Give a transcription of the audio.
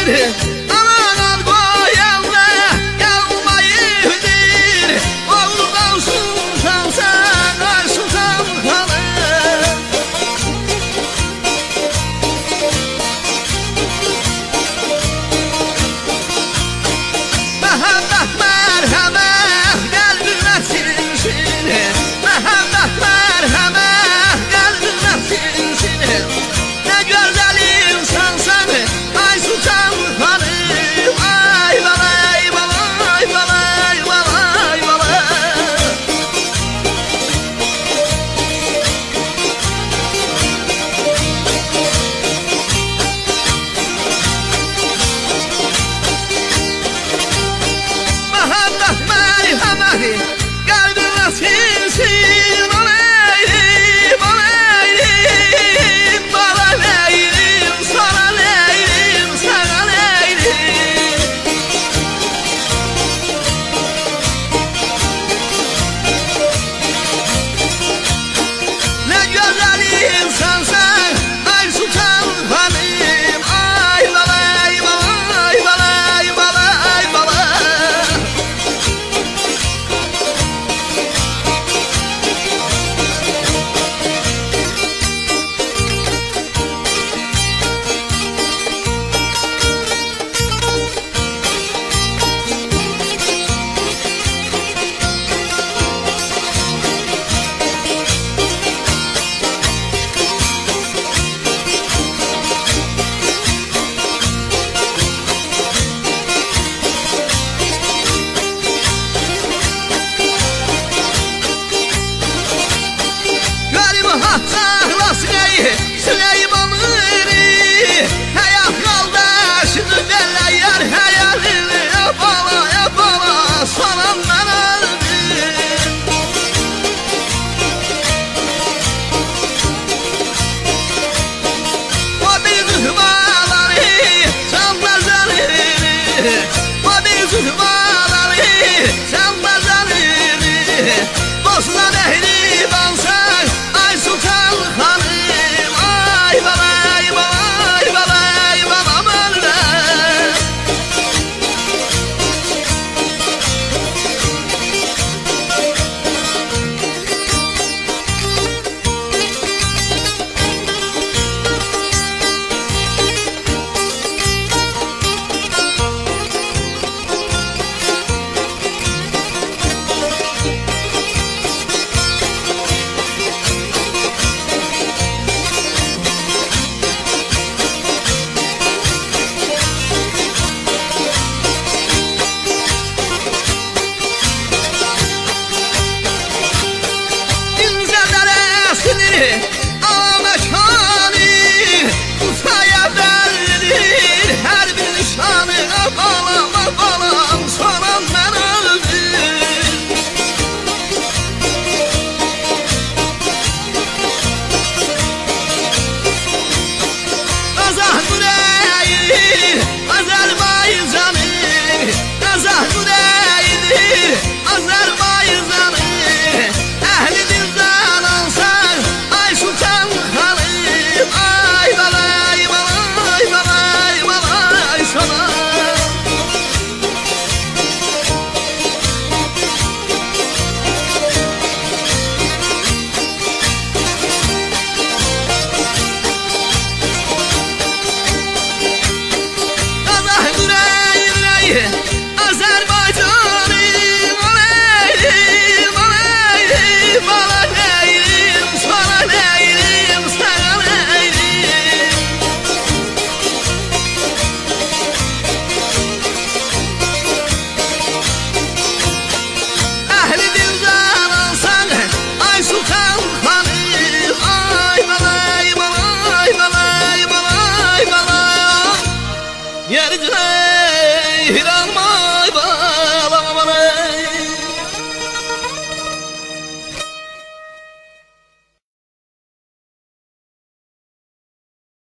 Anadan koyanla yalmayıdır. Oğuldan sultansan ay sultan hanım. Mehabbet merhamet kalbime sinsin. Mehabbet merhamet kalbime sinsin. Ne güzel insansan ay sultan hanım. Ay balay balay balay balay balay. Mehabbet merhamet kalbime sinsin. Balayım balayım balayım sana leylim sana leylim. Ne güzel insansan ay sultan hanım. Ay balay balay balay balay balay. Garibi hatta Süleyman'ı hayat yoldaşını derler yar hayalini yapala salanlar aldı. O bir zühmaları sanmaz alını. O bir zühmaları sanmaz alını. Bosna nehri bansan ay sultan hanım. Ay balay balay balay balay. İnce deresini